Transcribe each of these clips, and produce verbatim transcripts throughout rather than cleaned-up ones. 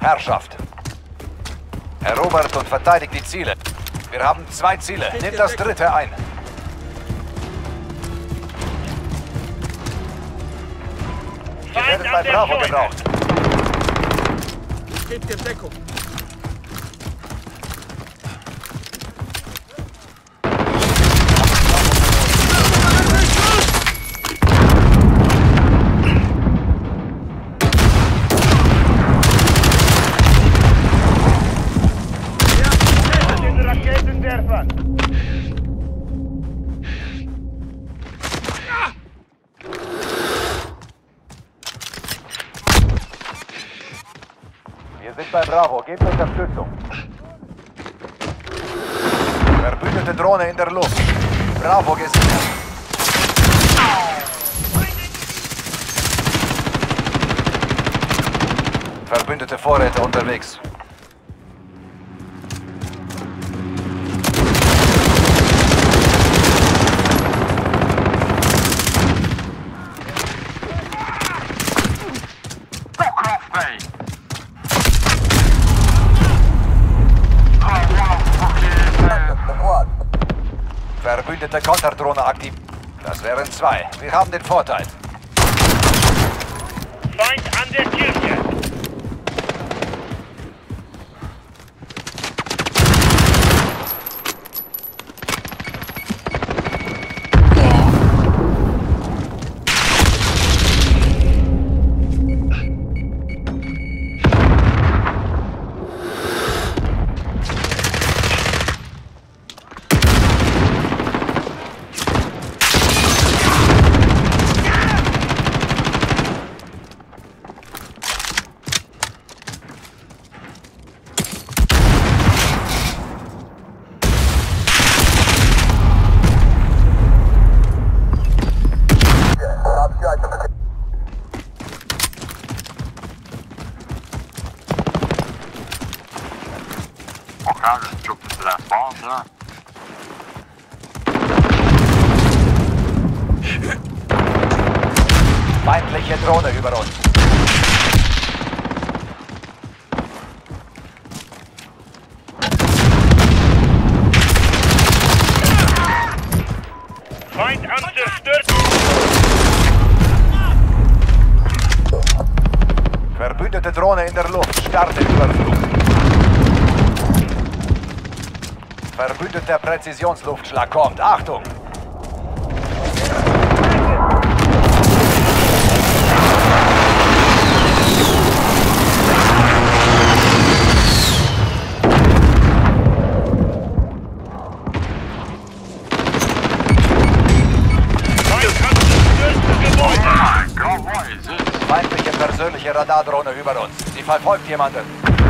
Herrschaft. Erobert und verteidigt die Ziele. Wir haben zwei Ziele. Nehmt das dritte ein. Wir werden bei Bravo gebraucht. Gebt dir Deckung. Wir sind bei Bravo. Gebt Unterstützung. Verbündete Drohne in der Luft. Bravo gesichert. Verbündete Vorräte unterwegs. Verbündete Konterdrohne aktiv. Das wären zwei. Wir haben den Vorteil. Feind an der Kirche. Feindliche Drohne über uns. Feind am Zerstören. Verbündete Drohne in der Luft. Starte Überflug. Verbündeter Präzisionsluftschlag kommt. Achtung! Feindliche persönliche Radardrohne über uns. Sie verfolgt jemanden.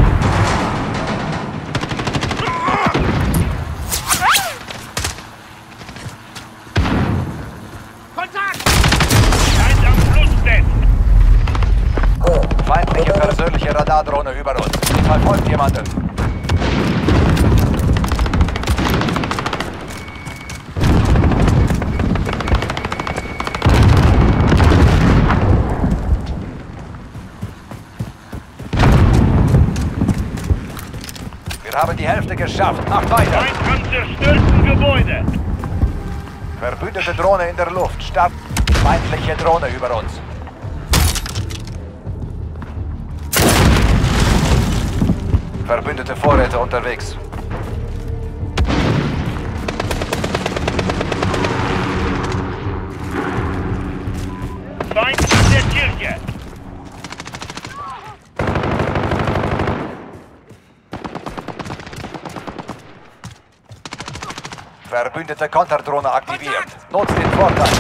Feindliche persönliche Radardrohne über uns. Sie verfolgt jemanden. Wir haben die Hälfte geschafft. Macht weiter. Feind am zerstörten Gebäude. Verbündete Drohne in der Luft. Start. Feindliche Drohne über uns. Verbündete Vorräte unterwegs. Feind an der Kirche. Verbündete Konterdrohne aktiviert. Nutzt den Vorteil.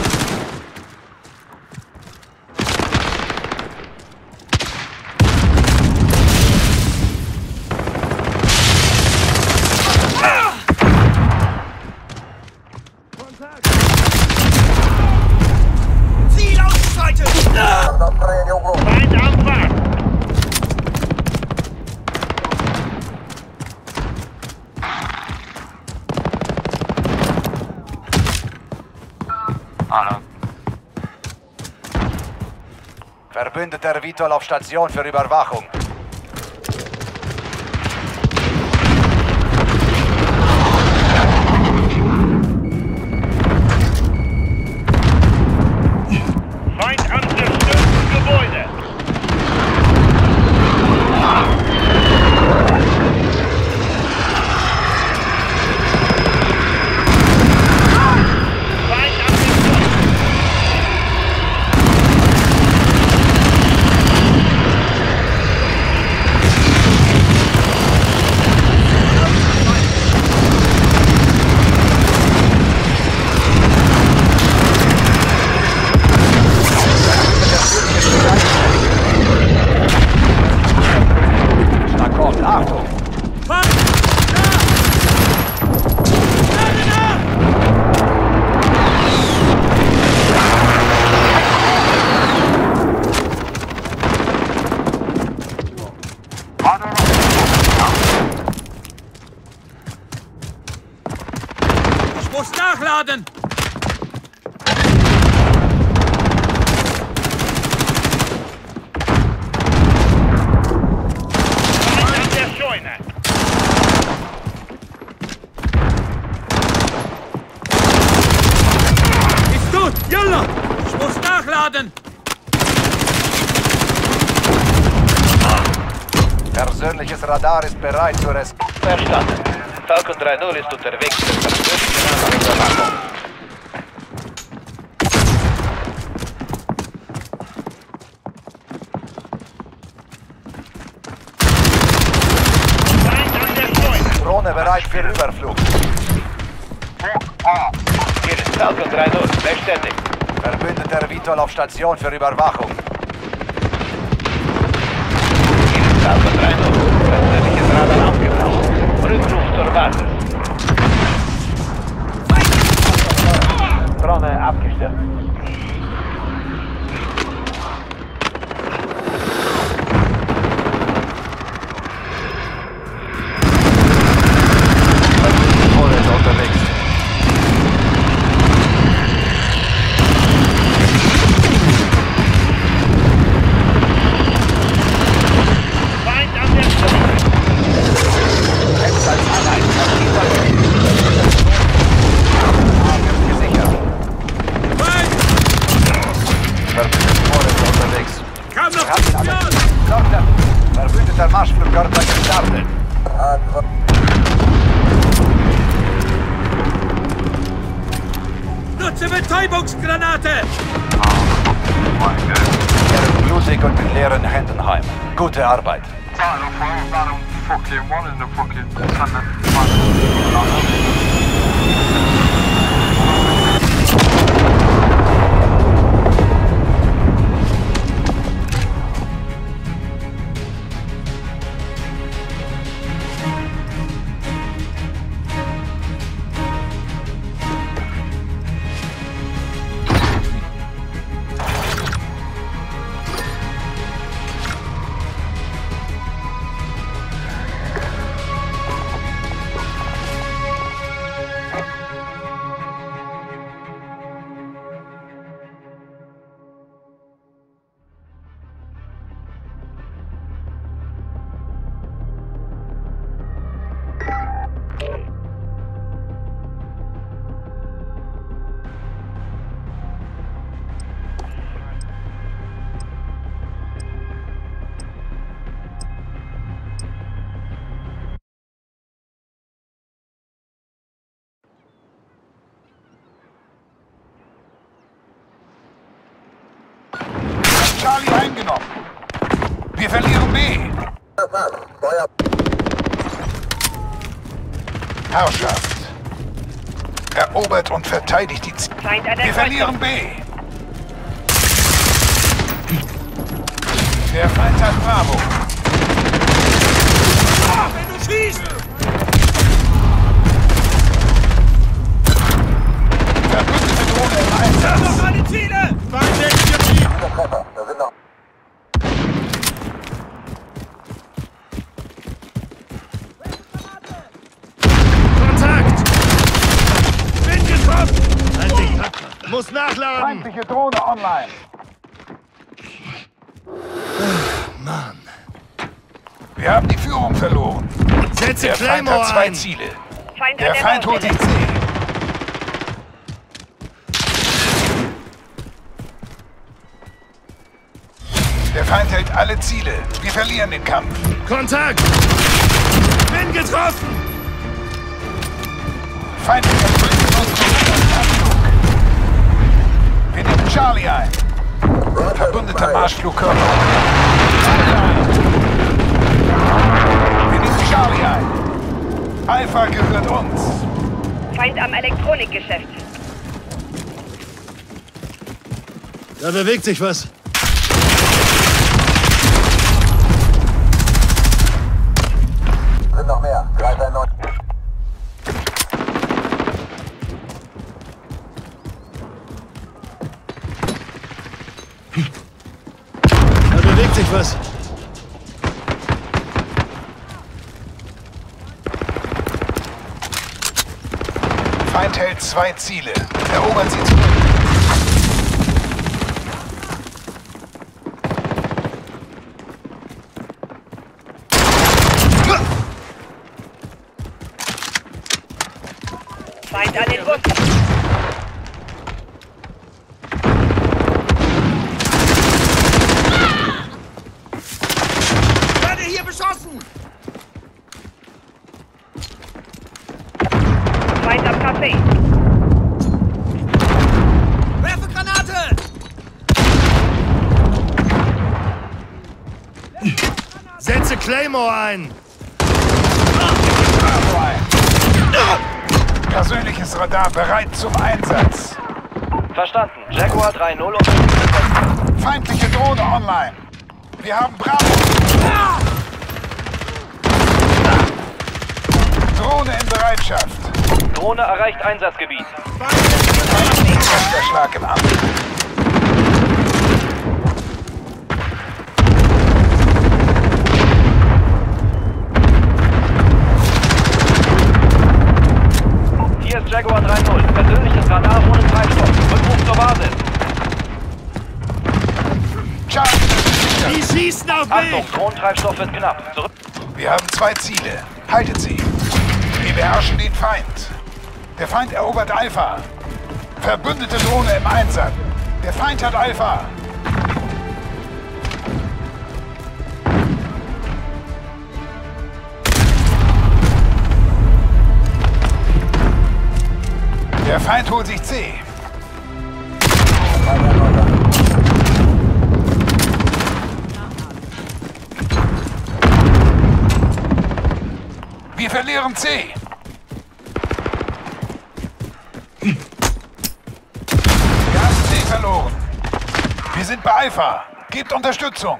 Ziel ausgeschaltet! Feind am Markt. Verbündeter Vitol auf Station für Überwachung. nachladen! Feind an der Scheune. Ist gut! Jalla! Ich muss nachladen! Persönliches Radar ist bereit zur Res... Verstanden. Falcon drei null ist unterwegs für persönliche Überwachung. Feind an der Scheune. Drohne bereit für Überflug. Hier ist Falcon drei null, beständig. Verbündeter Vitol auf Station für Überwachung. Hier ist Falcon drei null, persönliches Radar aufgebraucht. Rückruf zur Basis. Drohne abgestürzt. Drohne ist unterwegs. Feind an der Scheune. Feind! Verbündeter Drohne ist unterwegs. Kam noch Wir haben ihn alle. Munition! Doktor, verbündeter Marschflugkörper gestartet. Nutze Betäubungsgranate! Kehren blutig und mit leeren Händen heim. Gute Arbeit. Charlie eingenommen. Wir verlieren B. Herrschaft. Erobert und verteidigt die Z Feind an der Wir verlieren Kreuzung. B. Der Feind hat Bravo. Ah, wenn du schießt! Verbündete Drohne im Einsatz. Noch meine Ziele! Feind exekutiert! Kontakt! Bin getroffen! Halt dich, Hacker! Muss nachladen! Feindliche Drohne online. Mann! Wir haben die Führung verloren. Setze Der Feind hat Claymore zwei ein! Ziele. Feind Der an der Feind holt Baustelle. sich C. Der Feind hält alle Ziele. Wir verlieren den Kampf. Kontakt! Bin getroffen! Feindlicher Flug. Wir nehmen Charlie ein. Verbündeter Marschflugkörper. Wir nehmen Charlie ein. Alpha gehört uns. Feind am Elektronikgeschäft. Da bewegt sich was. Sind noch mehr. drei neun. Da bewegt sich was. Feind hält zwei Ziele. Erobern sie zurück. Feind an den Bussen. Werde hier beschossen! Feind am Café. Werfe Granate! Setze Claymore ein! Bravo ein. Persönliches Radar bereit zum Einsatz. Verstanden. Jaguar drei null und... Feindliche Drohne online. Wir haben Bravo. Drohne in Bereitschaft. Drohne erreicht Einsatzgebiet. Der Schlag im Amt. Hier ist Jaguar drei null. Persönliches Radar ohne Treibstoff. Rückruf zur Basis. Charlie. Die schießen auf Achtung, mich! Drohnentreibstoff wird knapp. Zurück. Wir haben zwei Ziele. Haltet sie. Wir beherrschen den Feind. Der Feind erobert Alpha. Verbündete Drohne im Einsatz. Der Feind hat Alpha. Der Feind holt sich C. Wir verlieren C. Wir haben C verloren. Wir sind bei Alpha. Gebt Unterstützung.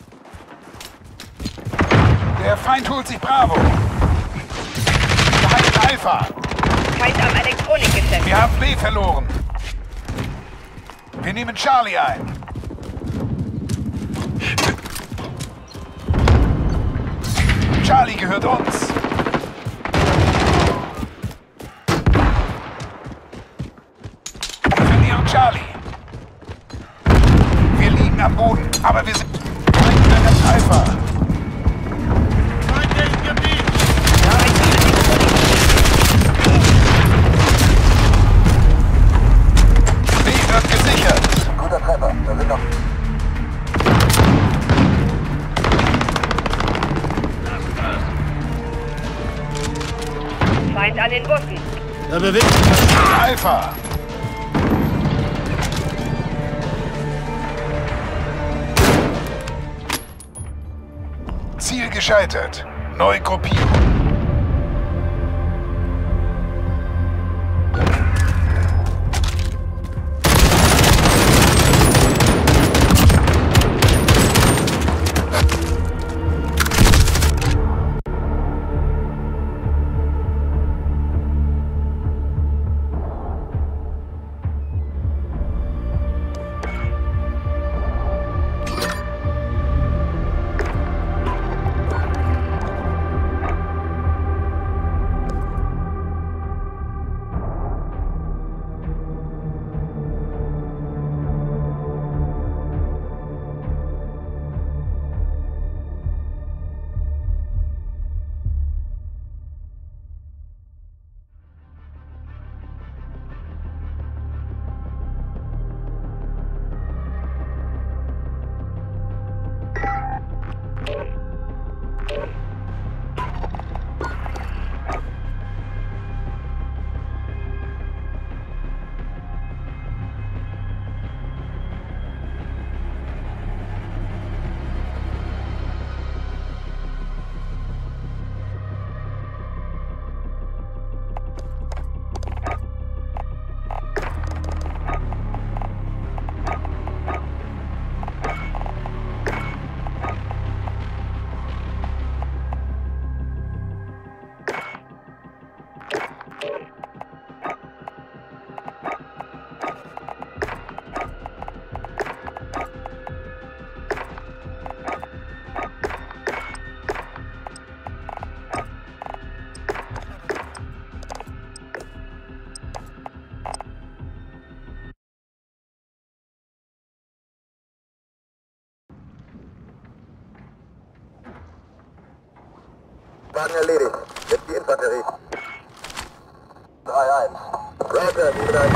Der Feind holt sich Bravo. Wir halten Alpha. Feind am Elektronikgeschäft. Wir haben B verloren. Wir nehmen Charlie ein. Charlie gehört uns. Wir verlieren Charlie. Wir liegen am Boden, aber wir sind Feind Alpha. Feinde im Gebiet! B wird gesichert. Guter Treffer. Da sind noch... Feind an den Bussen. Da bewegt sich was. Alpha. Ziel gescheitert. Neugruppierung. Wagen erledigt. Jetzt die Infanterie. drei eins. Roger, sieben eins.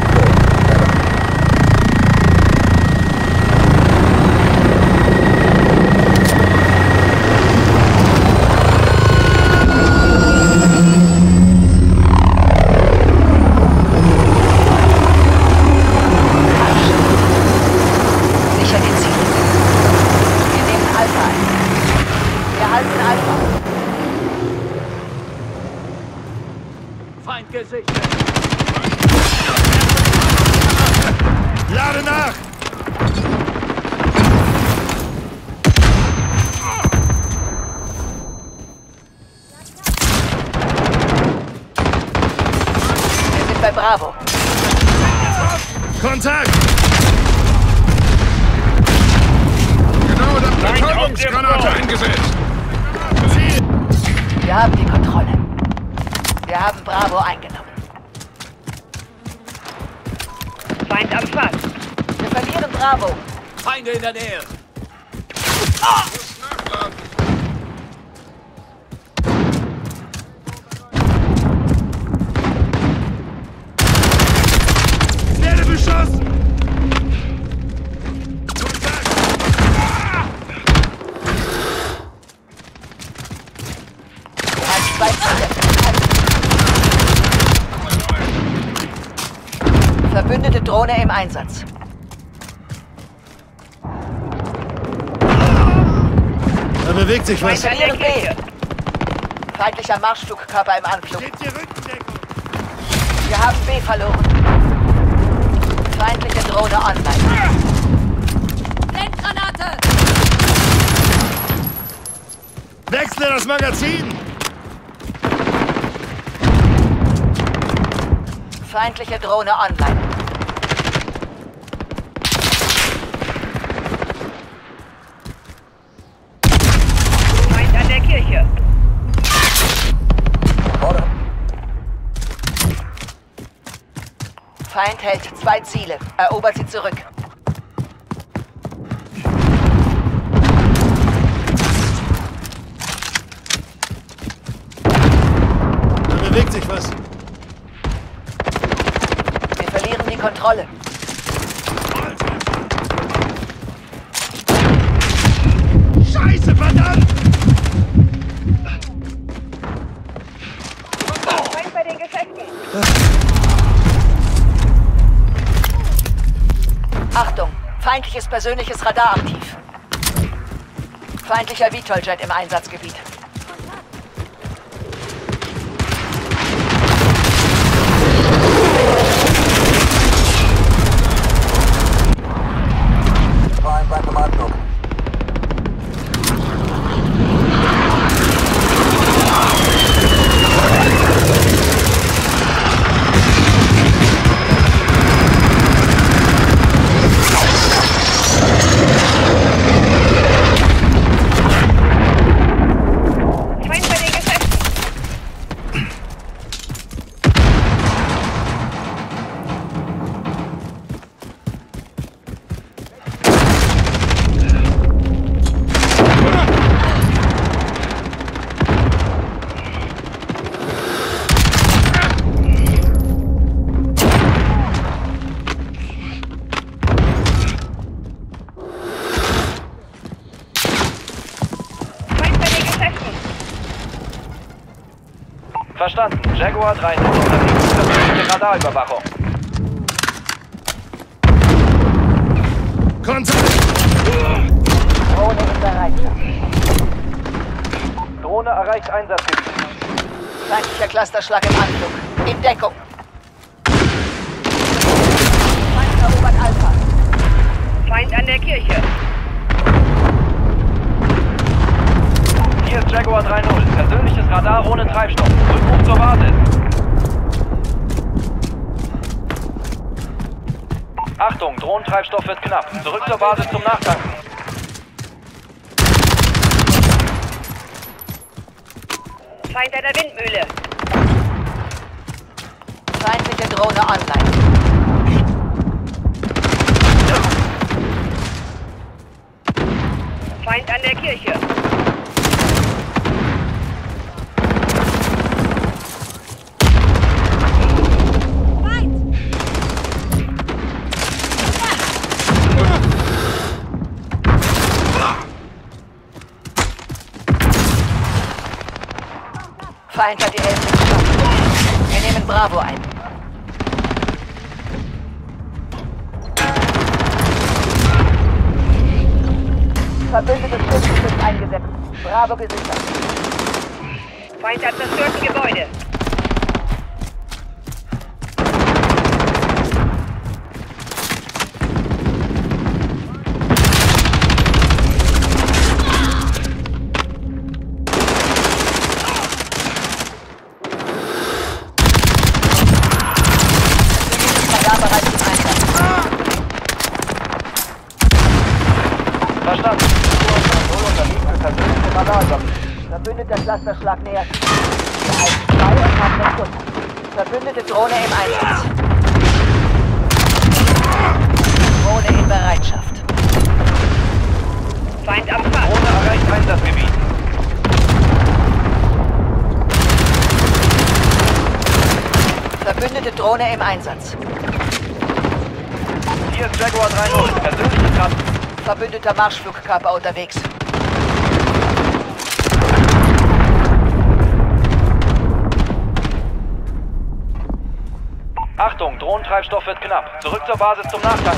Sicher die Ziele. Wir nehmen Alpha ein. Wir halten Alpha. Feind gesichtet. Lade nach! Wir sind bei Bravo. Kontakt! Genau, da Betäubungsgranate eingesetzt. Ziel! Wir haben die Kontrolle. Wir haben Bravo eingenommen. Feind am Fass. Wir verlieren Bravo. Feinde in der Nähe. Ich werde beschossen! Kontakt! Wir haben zwei Ziele. Verbündete Drohne im Einsatz. Da bewegt sich was. Feind an der Kirche. Feindlicher Marschflugkörper im Anflug. Gebt die Rückendeckung! Wir haben B verloren. Feindliche Drohne online. Blendgranate! Wechsle das Magazin! Feindliche Drohne online. Feind an der Kirche. Vorne. Feind hält zwei Ziele. Erobert sie zurück. Da bewegt sich was. Wir verlieren die Kontrolle. Scheiße, verdammt! Feind bei den Geschäften. Achtung! Feindliches persönliches Radar aktiv. Feindlicher Vitol-Jet im Einsatzgebiet. zwei eins beim Anflug. Feind bei den Geschäften. Feind bei den Geschäften. Verstanden. Jaguar drei null unterwegs. Verbindliche Radarüberwachung. Kontakt! Drohne in Bereitschaft. Drohne erreicht Einsatzgebiet. Feindlicher Clusterschlag im Anflug. In Deckung. Feind erobert Alpha. Feind an der Kirche. Hier ist Jaguar drei null. Persönliches Radar ohne Treibstoff. Rückruf zur Basis. Achtung, Drohnentreibstoff wird knapp. Zurück zur Basis zum Nachtanken. Feind an der Windmühle. Feindliche Drohne online. Feind an der Kirche. Feind hat die Hälfte geschafft. Wir nehmen Bravo ein. Verbündetes Schiff ist eingesetzt. Bravo gesichert. Feind hat zerstört ein Gebäude. Verstanden. Verbündeter Clusterschlag nähert sich. Wir halten zwei und haben den Schuss. Verbündete Drohne im Einsatz. Drohne in Bereitschaft. Feind am Fass. Drohne erreicht Einsatzgebiet. Verbündete Drohne im Einsatz. Hier ist Jaguar drei null. Persönliche Kraft. Verbündeter Marschflugkörper unterwegs. Achtung, Drohnentreibstoff wird knapp. Zurück zur Basis zum Nachtanken.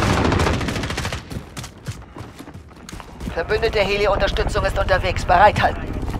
Verbündete Heli-Unterstützung ist unterwegs. Bereithalten.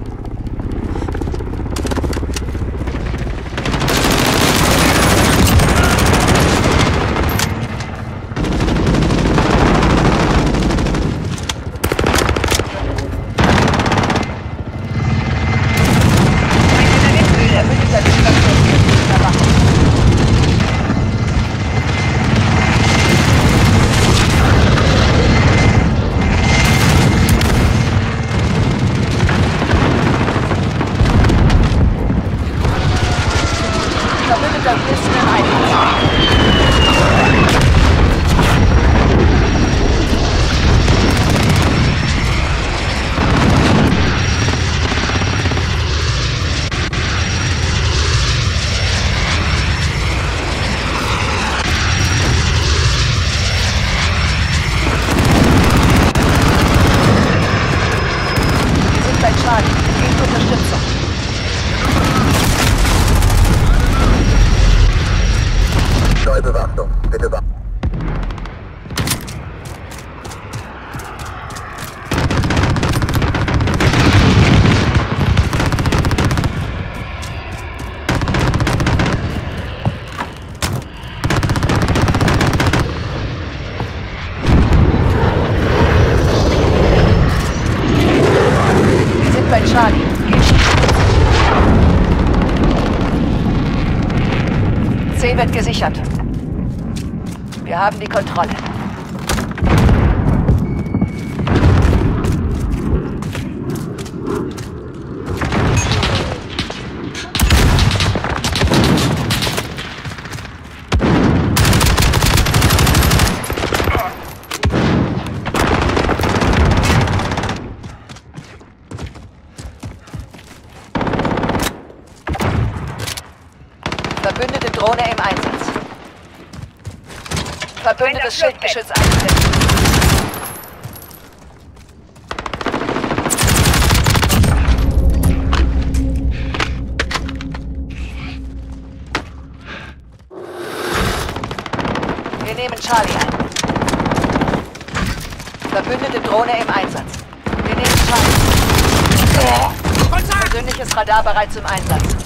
Bewaffnung, bitte beachten. Wir sind bei Charlie. C wird gesichert. Wir haben die Kontrolle. Verbündete Drohne im Einsatz. Verbündetes Schildgeschütz eingesetzt. Wir nehmen Charlie ein. Verbündete Drohne im Einsatz. Wir nehmen Charlie. Persönliches Radar bereit zum Einsatz.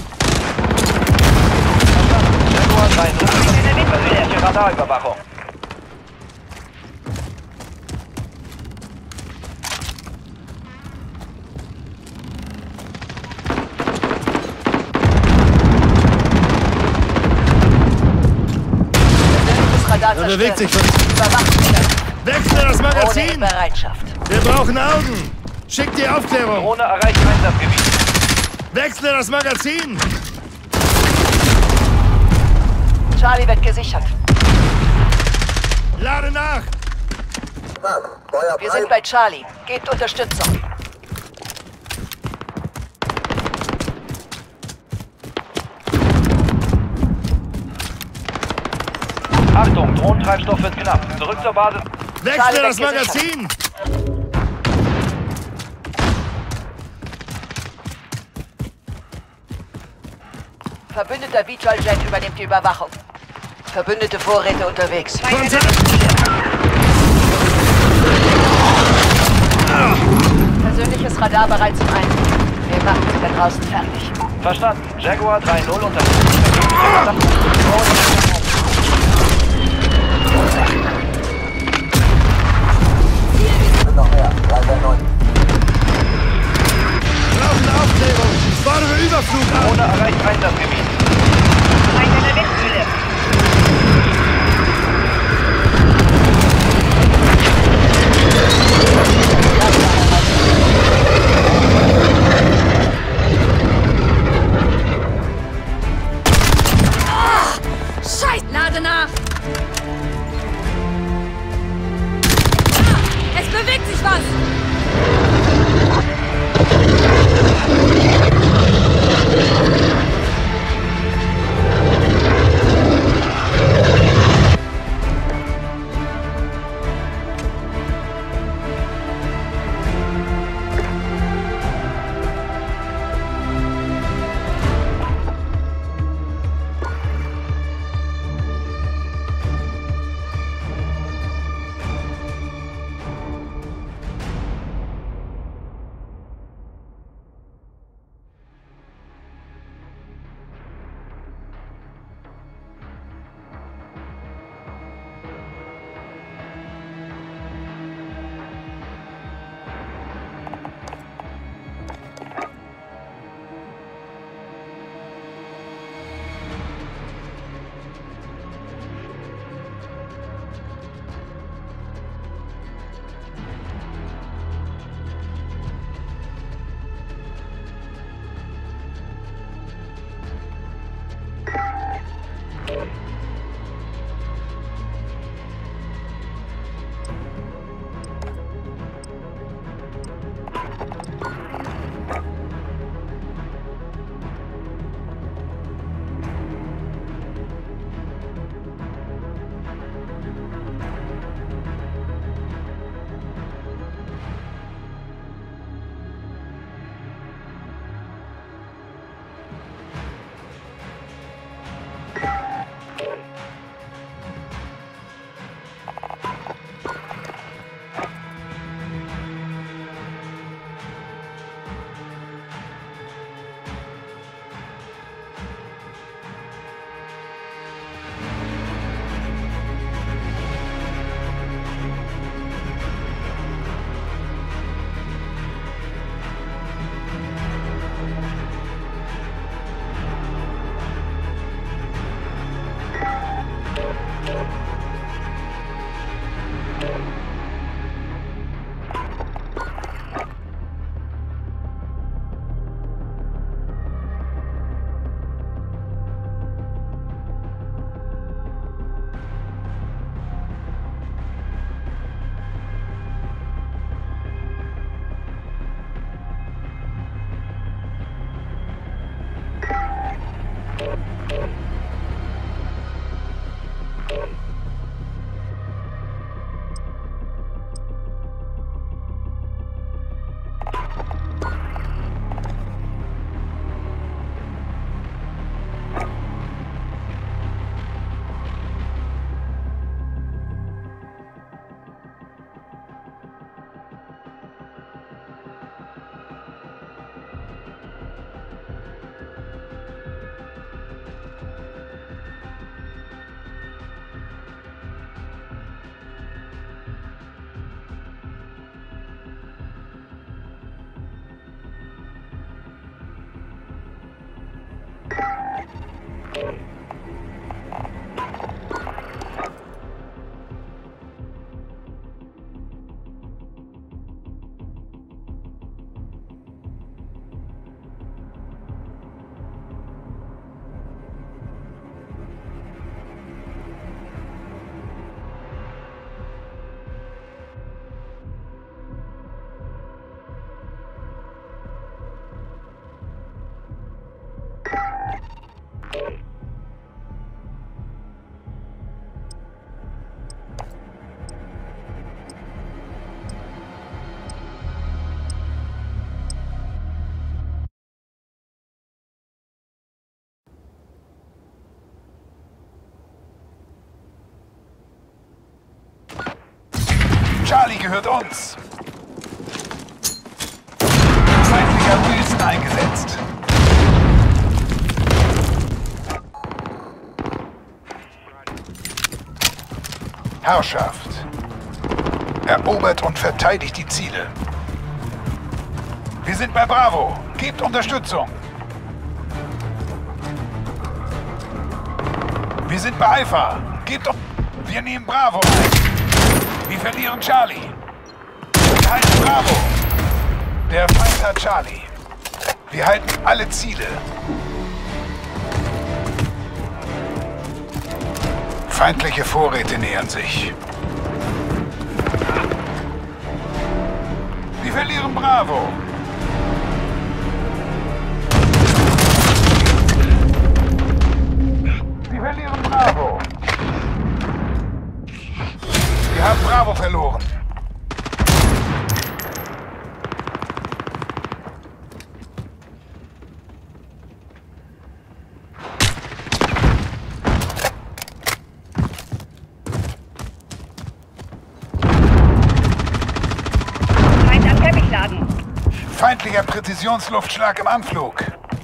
Jaguar drei null. Persönliche Radarüberwachung. Radar Da bewegt sich was. Überwacht. Wechsle das Drohne in Magazin! Bereitschaft. Wir brauchen Augen! Schick die Aufklärung! Drohne erreicht Einsatzgebiet. Wechsle das Magazin! Charlie wird gesichert. Lade nach! Feuer Wir frei. sind bei Charlie. Gebt Unterstützung. Achtung, Drohnentreibstoff wird knapp. Zurück zur Basis. Wechsle Charlie das wird gesichert. Magazin! Verbündeter Vitral-Jet übernimmt die Überwachung. Verbündete Vorräte unterwegs. Feind an der Ziele. Persönliches Radar bereit zum Einsatz. Wir machen sie da draußen fertig. Verstanden. Jaguar drei null unterstützt. Sind noch mehr. drei drei neun. Brauchen Aufklärung. Ich fordere Überflug an. Drohne erreicht Einsatzgebiet. Feind an der Windmühle. Scheiß! Lade nach! Ah, es bewegt sich was! gehört uns. Feindlicher Wilson eingesetzt. Herrschaft. Erobert und verteidigt die Ziele. Wir sind bei Bravo. Gebt Unterstützung. Wir sind bei Alpha. Gebt uns. Wir nehmen Bravo ein. Wir verlieren Charlie. Wir halten Bravo. Der Feind hat Charlie. Wir halten alle Ziele. Feindliche Vorräte nähern sich. Wir verlieren Bravo. Wir verlieren Bravo. Wir haben Bravo verloren. Feindlicher Präzisionsluftschlag im Anflug.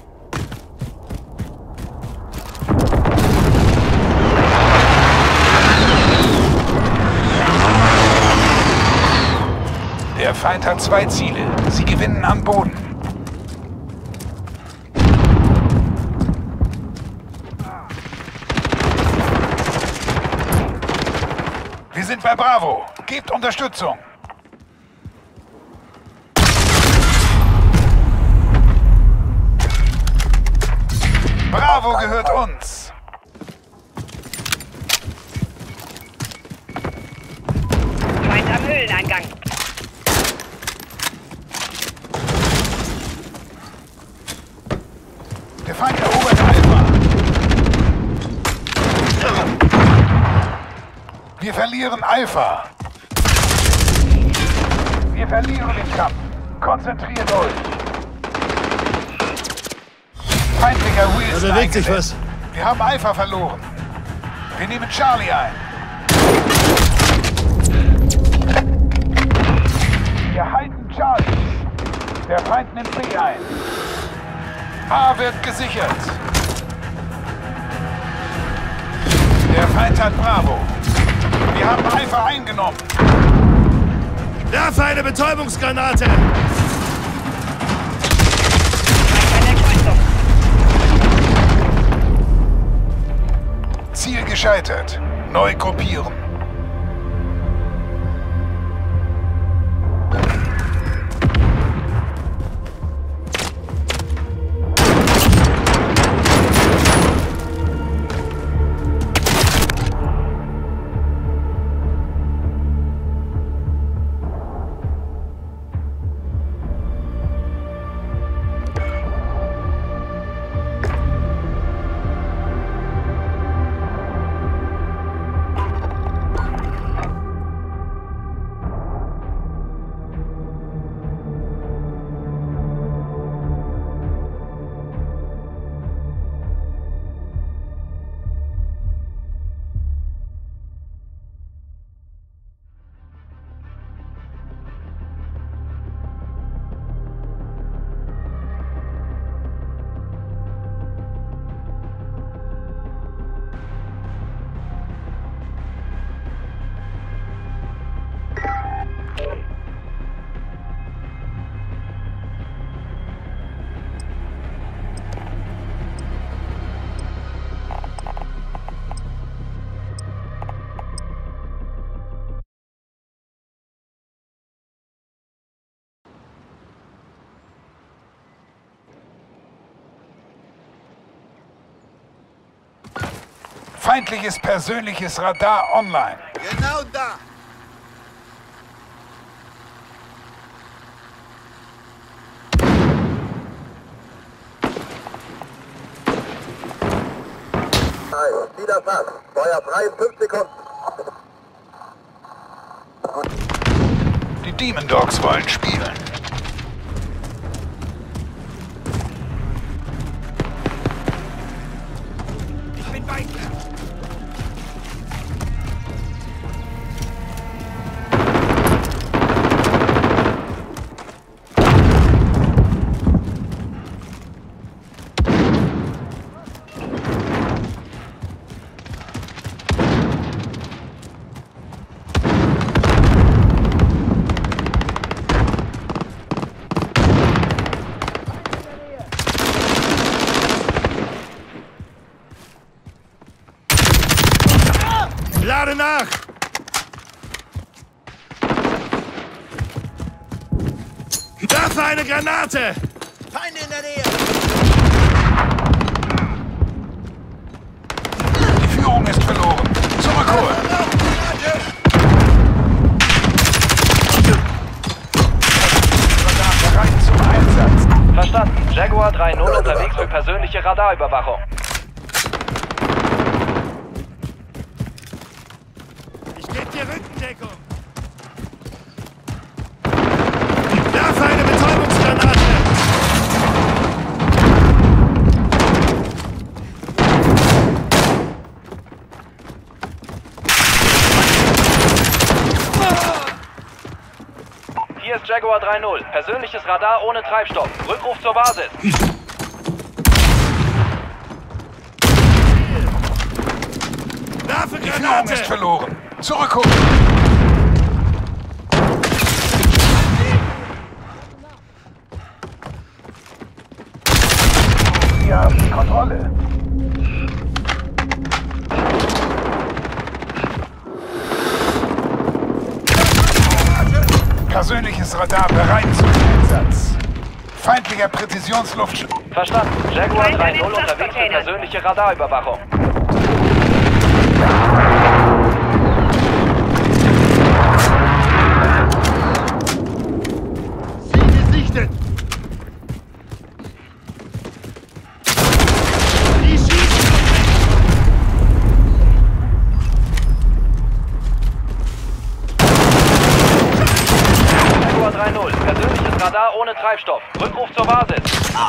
Der Feind hat zwei Ziele. Sie gewinnen am Boden. Wir sind bei Bravo. Gebt Unterstützung. Bravo gehört uns. Feind am Höhleneingang. Der Feind erobert Alpha. Wir verlieren Alpha. Wir verlieren den Kampf. Konzentriert euch. Feindlicher Wilson Da bewegt sich eingesetzt. was. Wir haben Alpha verloren. Wir nehmen Charlie ein. Wir halten Charlie. Der Feind nimmt B ein. A wird gesichert. Der Feind hat Bravo. Wir haben Alpha eingenommen. Werfe eine Betäubungsgranate! Ziel gescheitert. Neu gruppieren. Feindliches persönliches Radar online. Genau da! Wieder fast. Feuer frei in fünf Sekunden. Die Demon Dogs wollen spielen. Ich bin bei dir. lade nach! Werfe eine Granate! Feinde in der Nähe! Die Führung ist verloren. Zurückholen! Bereit zum Einsatz. Verstanden. Jaguar drei null unterwegs für persönliche Radarüberwachung. Ich gebe dir Rückendeckung! Werfe eine Betäubungsgranate! Hier ist Jaguar drei null. Persönliches Radar ohne Treibstoff. Rückruf zur Basis. Werfe Die Führung Granate! ist verloren. Zurückholen! Wir haben die Kontrolle. Persönliches Radar bereit zum Einsatz. Feindlicher Präzisionsluftschutz. Verstanden. Jaguar drei null unterwegs für persönliche Radarüberwachung. Ziel gesichtet! Die schießen! Jaguar drei null. Persönliches Radar ohne Treibstoff. Rückruf zur Basis.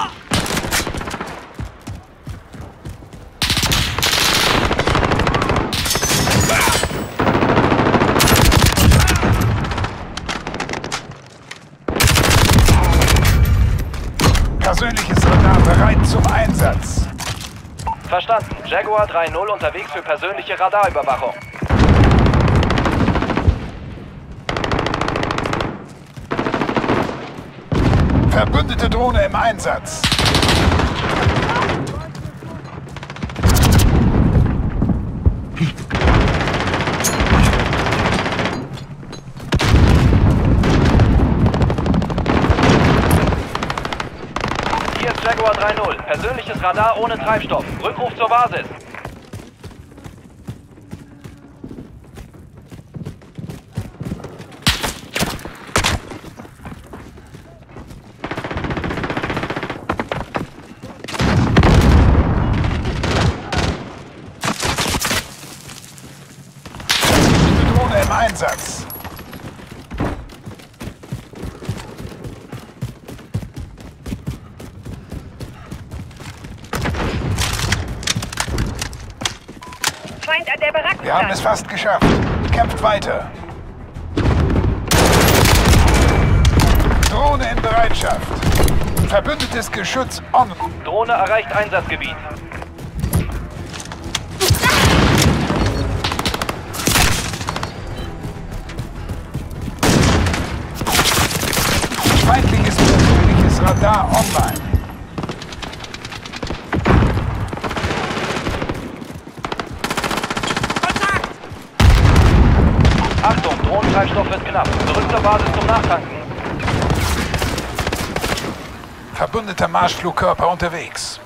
Persönliches Radar bereit zum Einsatz. Verstanden. Jaguar drei null unterwegs für persönliche Radarüberwachung. Verbündete Drohne im Einsatz. Hier ist Jaguar drei null. Persönliches Radar ohne Treibstoff. Rückruf zur Basis. Drohne im Einsatz. Feind an der Baracke. Wir haben es fast geschafft. Kämpft weiter. Drohne in Bereitschaft. Verbündetes Geschütz on. Drohne erreicht Einsatzgebiet. Feindliches persönliches Radar online. Achtung, Drohnentreibstoff wird knapp. Zurück zur Basis zum Nachtanken. Verbündeter Marschflugkörper unterwegs.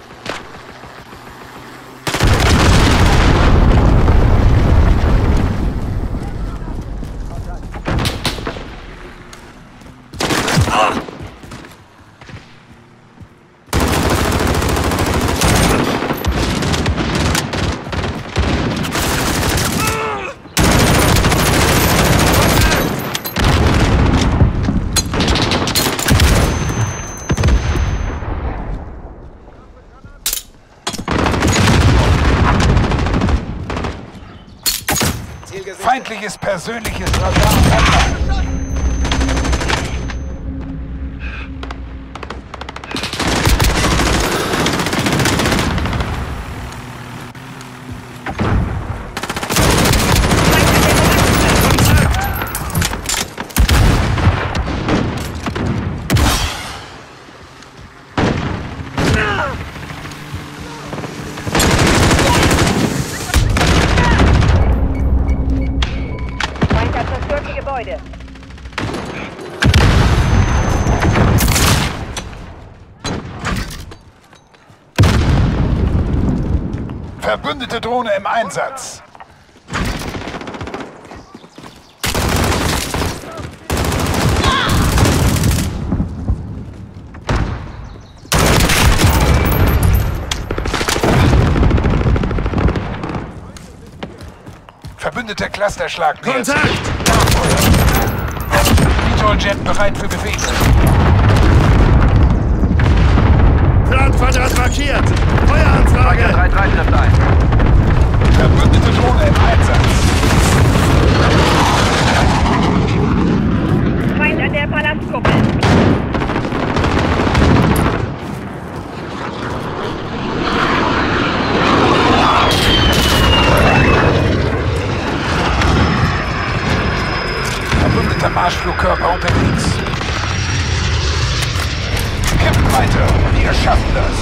Feindliches persönliches Radar online. Verbündete Drohne im Einsatz. Verbündeter Clusterschlag. Kontakt! Jet bereit für Befehl. Planquadrat markiert. Feueranfrage. drei drei trifft ein. Verbündete Drohne im Einsatz. Feind an der Palastkuppel. Verbündeter Marschflugkörper unterwegs. Kämpft weiter. Wir schaffen das.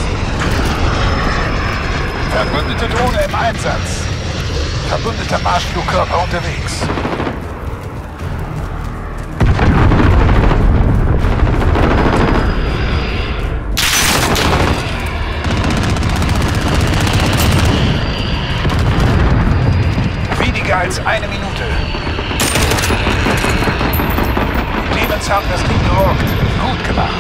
Verbündete Drohne im Einsatz. Verbündeter Marschflugkörper unterwegs. Weniger als eine Minute. Die Demons haben das Ding gerockt. Gut gemacht.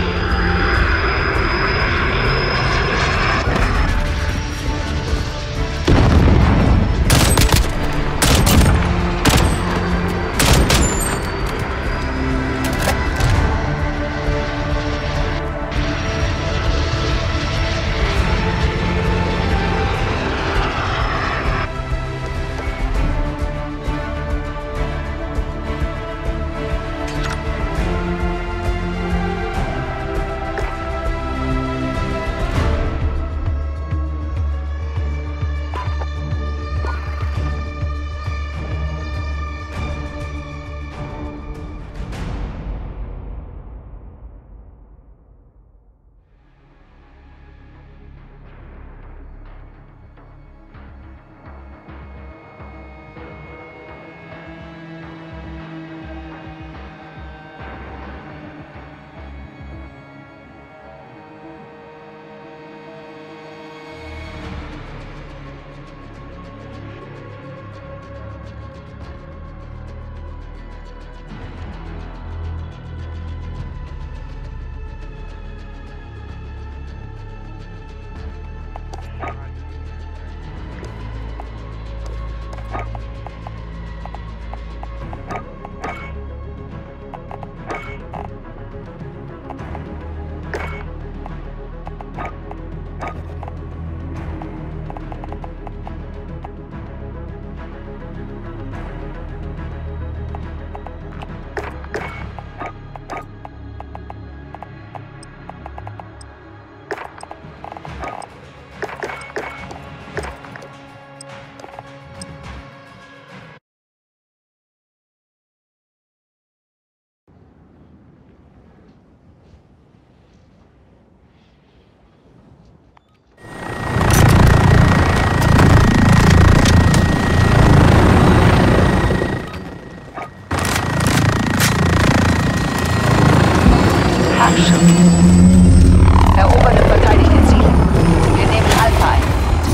Erobert und verteidigt die Ziele. Wir nehmen Alpha ein.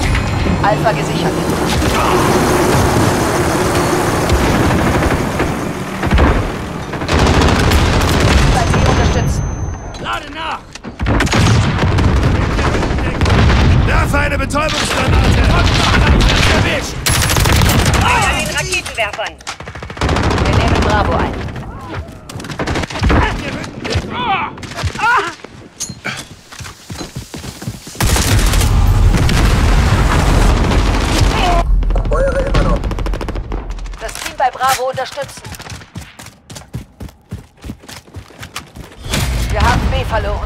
Alpha gesichert. Bei Sie unterstützen. Lade nach! Werfe eine Betäubungsgranate! Erwischt! Feind an den Raketenwerfern. Wir nehmen Bravo ein. Feuere immer noch. Das Team bei Bravo unterstützen. Wir haben B verloren.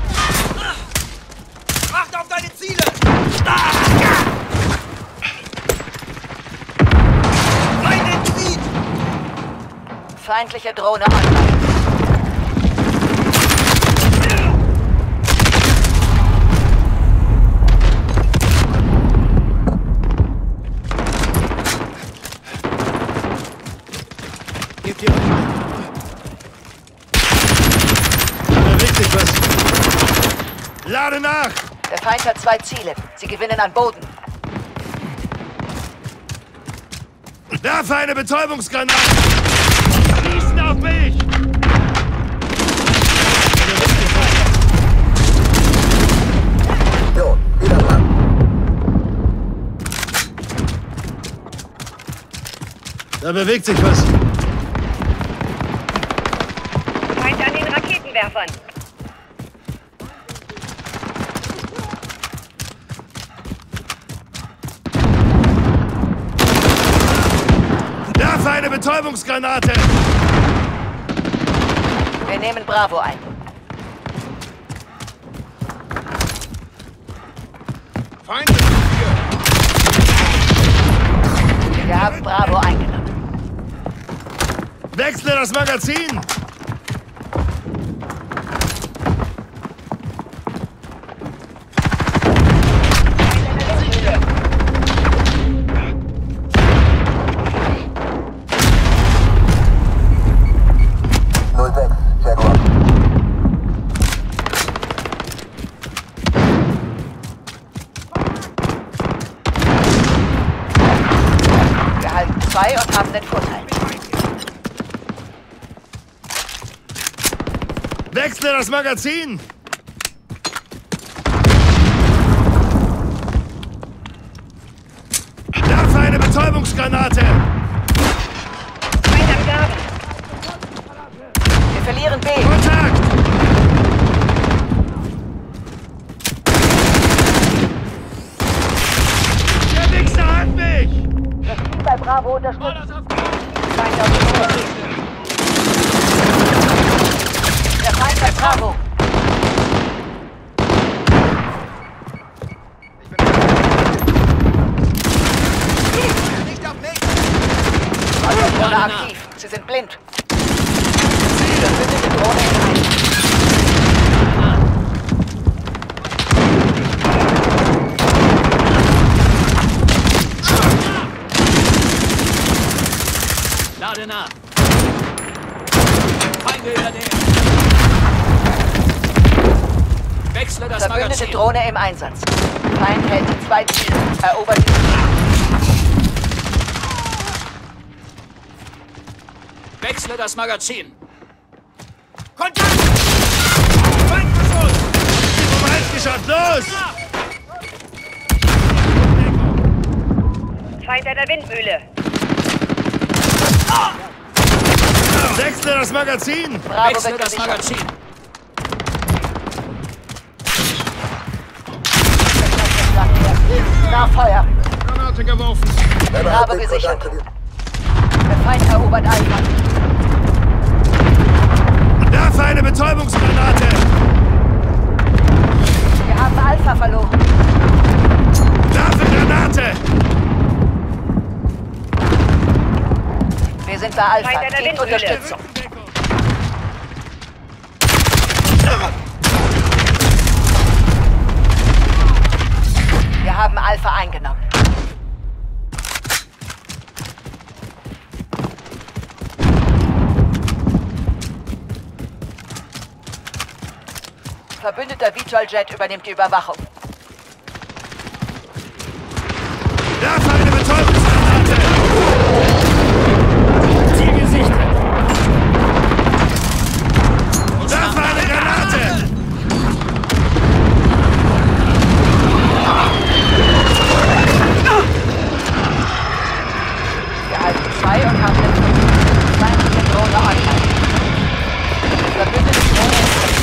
Acht auf deine Ziele! Feinde im Gebiet! Feindliche Drohne online. Gebt ihr da richtig was. Lade nach! Der Feind hat zwei Ziele. Sie gewinnen an Boden. Werfe eine Betäubungsgranate! Schießen auf mich! Jo, wieder dran. Da bewegt sich was. Feind an den Raketenwerfern. Werfe eine Betäubungsgranate! Wir nehmen Bravo ein. Feinde sind hier! Wir haben Bravo eingenommen. Wechsle das Magazin! null sechs, Jaguar. Wir halten zwei und haben den Vorteil. Wechsle das Magazin! Werfe eine Betäubungsgranate! Feind am Graben. Wir verlieren B. Kontakt! Der Wichser hat mich! Das Team bei Bravo unterstützt. Feind auf dem Boden. Der Feind bei Bravo. Drohne aktiv. Sie sind blind. Verbündete Drohne in Einsatz. Lade nach. Feinde in der Nähe. Wechsle das Verbündete Magazin. Drohne im Einsatz. Feind hält zwei Ziele. Erobert die. Wechsle das Magazin. Kontakt! Feindbeschuss! Vom Hals geschafft, los! Feind an der Windmühle. Wechsle das Magazin! Bravo Wechsle wird das gesichert. Magazin. Nach Feuer. Granate geworfen! Bravo gesichert. Der Feind erobert Alpha. Werfe eine Betäubungsgranate! Wir haben Alpha verloren. Werfe Granate! Wir sind bei Alpha. Feind an der Gebt Windmühle. Unterstützung. Wir haben Alpha eingenommen. Verbündeter Vitol-Jet übernimmt die Überwachung. Werfe eine Betäubungsgranate! Ziel gesichtet. Werfe eine Granate! Wir halten zwei und haben den feindliche Drohne online. Verbündete Drohne ist drin.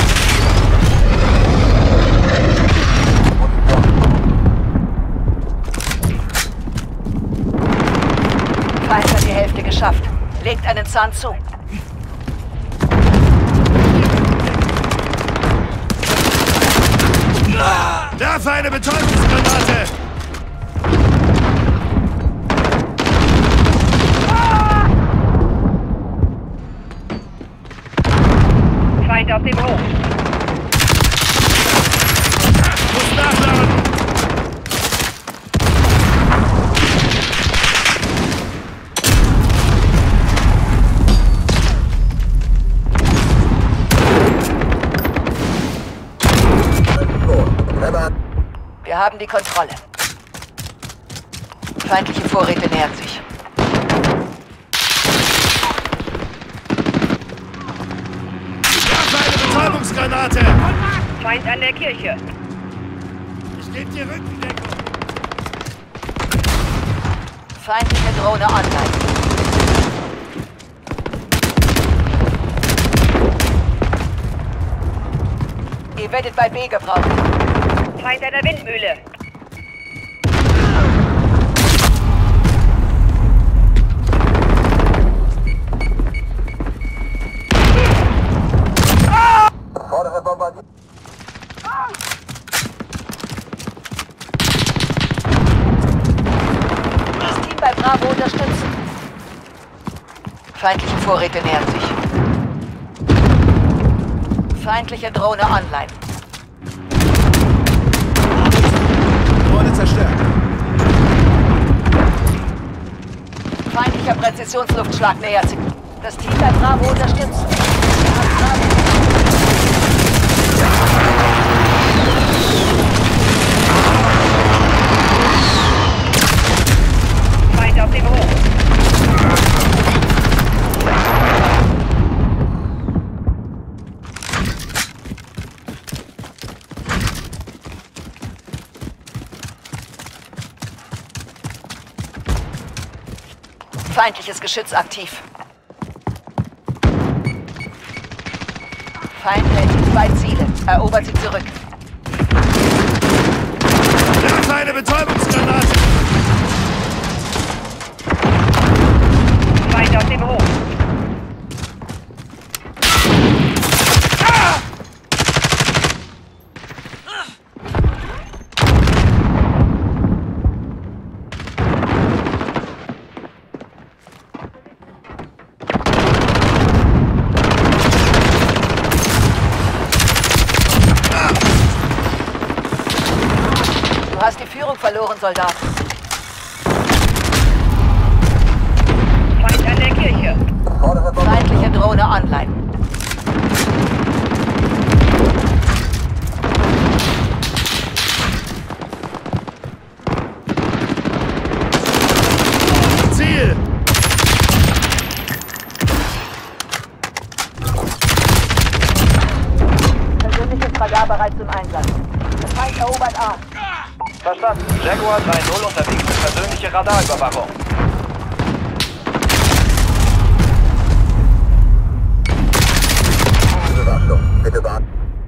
Feind hat die Hälfte geschafft. Legt einen Zahn zu. Werfe eine Betäubungsgranate! Feind auf dem Hof. Muss nachladen! Wir haben die Kontrolle. Feindliche Vorräte nähern sich. Verteidigungsgranate! Feind an der Kirche. Ich gebe dir Rückendeckung! Feindliche Drohne online. Ihr werdet bei B gebraucht. Feind an der Windmühle. Vordere Bombardierung. Das Team bei Bravo unterstützen. Feindliche Vorräte nähern sich. Feindliche Drohne online. Drohne zerstört. Feindlicher Präzisionsluftschlag nähert sich. Das Team bei Bravo unterstützen. Feind auf dem Hof. Feindliches Geschütz aktiv. Feind hält zwei Ziele. Erobert sie zurück. Werfe eine Betäubungsgranate! Feind auf dem Hof. Du hast die Führung verloren, Soldat. Feind an der Kirche. Vordere Bombardierung. Feindliche Drohne online. Ziel! Persönliches Radar bereit zum Einsatz. Feind erobert A. Verstanden. Jaguar drei null unterwegs für persönliche Radarüberwachung. Bewaffnung. Bitte warten.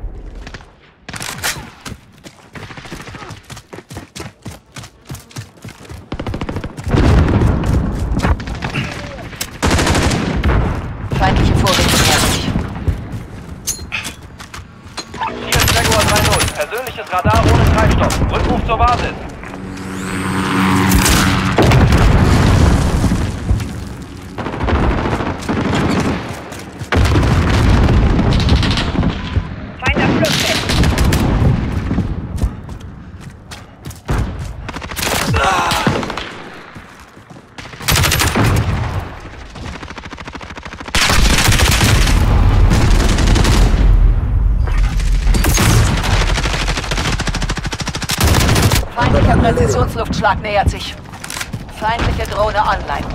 Feindliche Vorräte nähern sich. Hier ist Jaguar drei null. Persönliches Radar ohne Treibstoff. Rückruf zur Basis. Feind am Flussbett. Feindlicher Präzisionsluftschlag nähert sich. Feindliche Drohne online.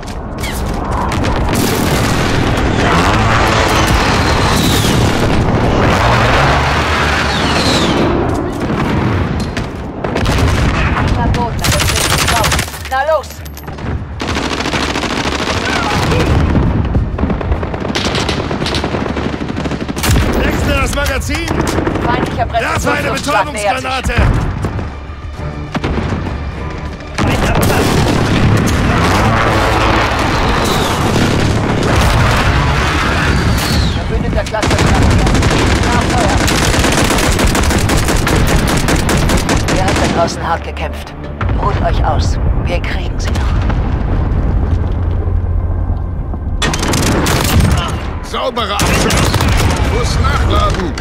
Na gut, na das ist drauf. Na los! Wechsle das Magazin! Feindlicher Werfe eine Präzisionsluftschlag nähert sich. Betäubungsgranate! Feind am Platz. Verbündeter Clusterschlag nähert sich. Nachfeuer. Ihr habt da draußen hart gekämpft. Ruht euch aus. Wir kriegen sie noch. Sauberer Abschuss! Muss nachladen!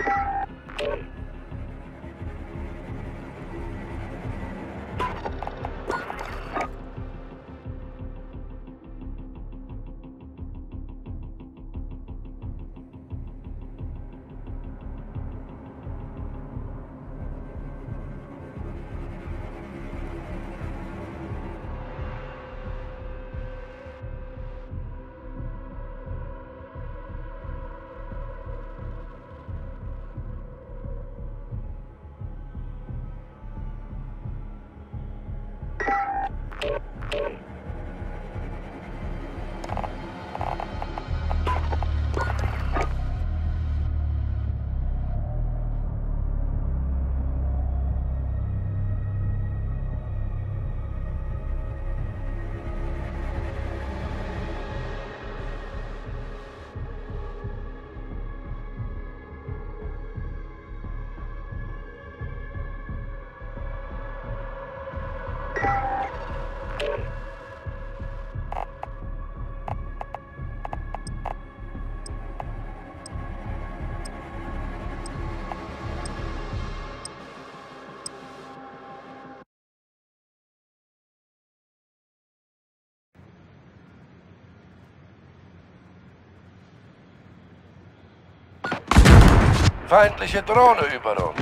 Feindliche Drohne über uns.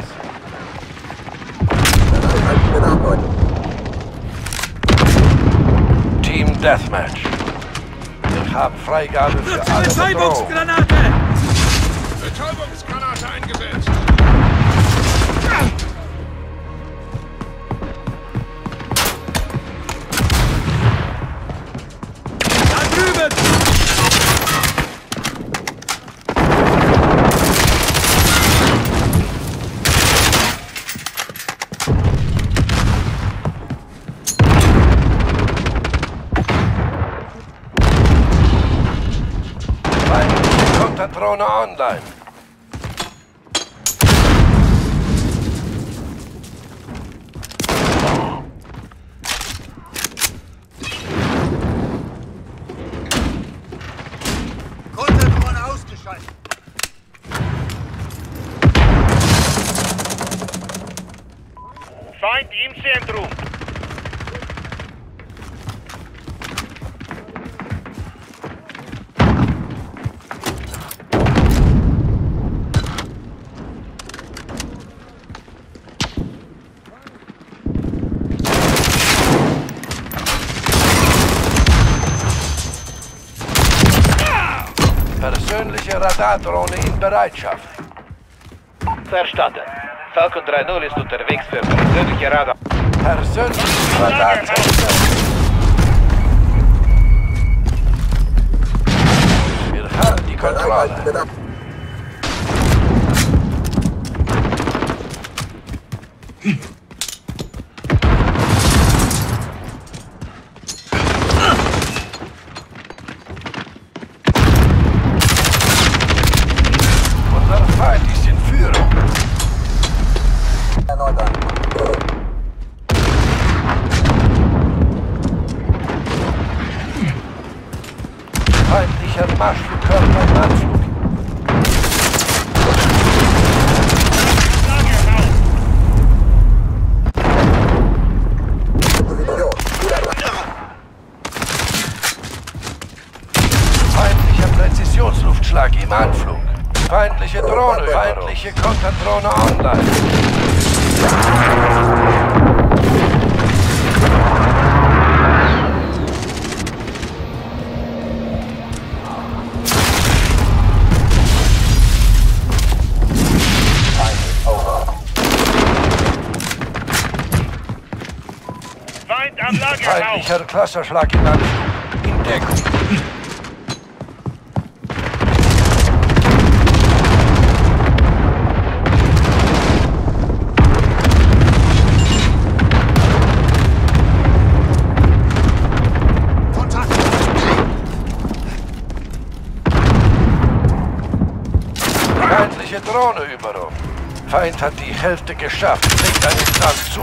Team Deathmatch. Wir haben Freigabe für alle Bedrohungen. Betäubungsgranate! Betäubungsgranate eingesetzt! Da drüben! Drohne online. Konterdrohne ausgeschaltet. Feind im Zentrum. Persönliche Radardrohne in Bereitschaft. Verstanden. Falcon drei null ist unterwegs für persönliche Radar. Persönliche Radardrohne. Wir haben die Kontrolle. Unser Feind ist in Führung. Erneut an. Feindlicher Marschflugkörper im Anflug. Feindlicher Präzisionsluftschlag im Anflug. Feindliche Drohne, feindliche Konterdrohne online. Feind am Lagerhaus. Feindlicher Klasserschlag im Anflug. In Deckung. Feindliche Drohne über uns. Feind hat die Hälfte geschafft. Legt einen Plan zu.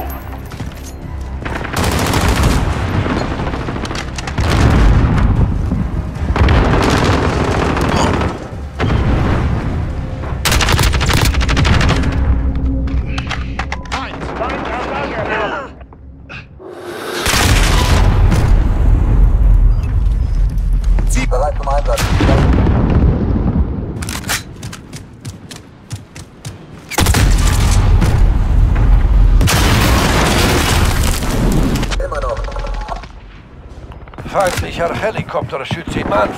Feindlicher Helikopter schützt ihn an.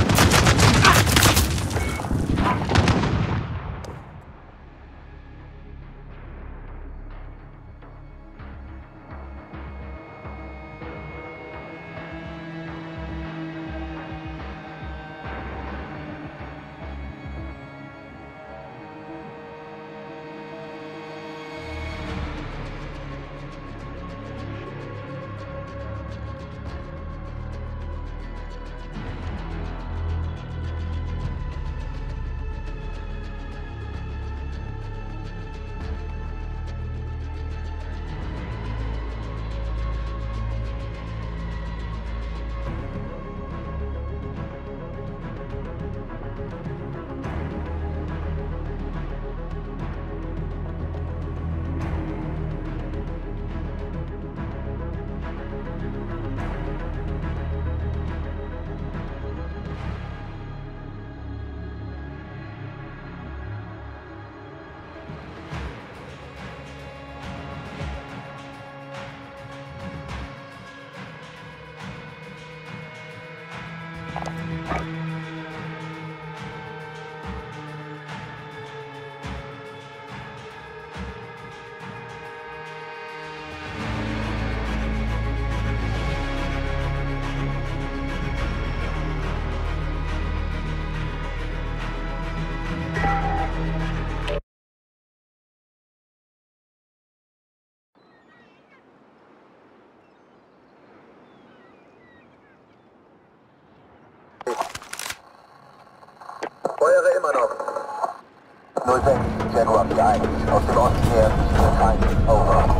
Feuere immer noch. null sechs, Jaguar vier eins. Aus dem Osten her, vier eins, over.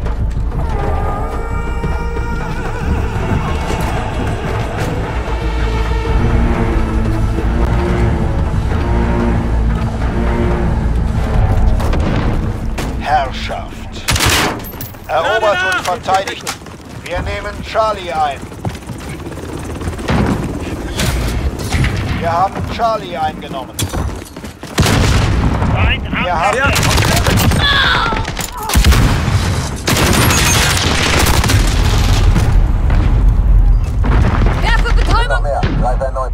Herrschaft. Erobert und verteidigt. Wir nehmen Charlie ein. Wir haben Charlie eingenommen. Wir haben... Werfe Betäubung! Noch mehr, drei neun.